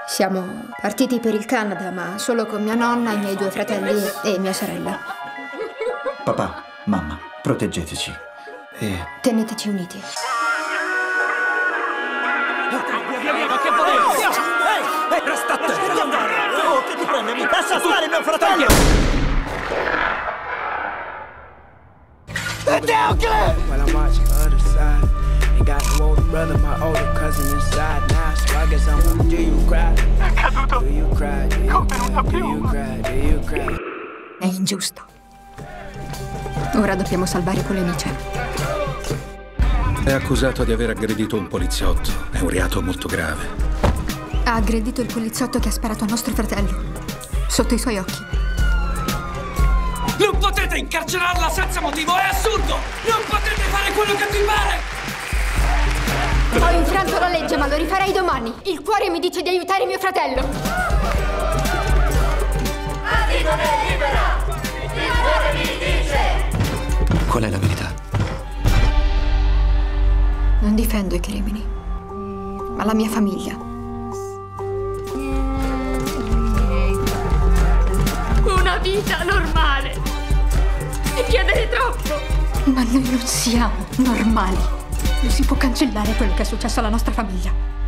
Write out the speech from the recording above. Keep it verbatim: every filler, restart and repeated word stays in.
Siamo partiti per il Canada, ma solo con mia nonna, i miei due fratelli e mia sorella. Papà, mamma, proteggeteci e... teneteci uniti. Via, via, ma che volete? Ehi, ehi, resta a terra! Devi andare! Oh, che ti prende? Mi lascia stare, mio fratello! While I'm watching the other side, ain't got no older brother, my older cousin inside now, so I guess I'm. Do you cry? È caduto. Do you cry? Do you Contenuta cry? Do più. you cry? Do you cry? È ingiusto. Ora dobbiamo salvare Polenice. È accusato di aver aggredito un poliziotto. È un reato molto grave. Ha aggredito il poliziotto che ha sparato a nostro fratello. Sotto i suoi occhi. Non potete incarcerarla senza motivo, è assurdo! Non potete fare quello che vi pare! Ho infranto la legge, ma lo rifarei domani. Il cuore mi dice di aiutare mio fratello. Additone libera! Il cuore mi dice! Qual è la verità? Non difendo i crimini, ma la mia famiglia. Una vita normale! Ti chiedere troppo! Ma noi non siamo normali. Non si può cancellare quello che è successo alla nostra famiglia.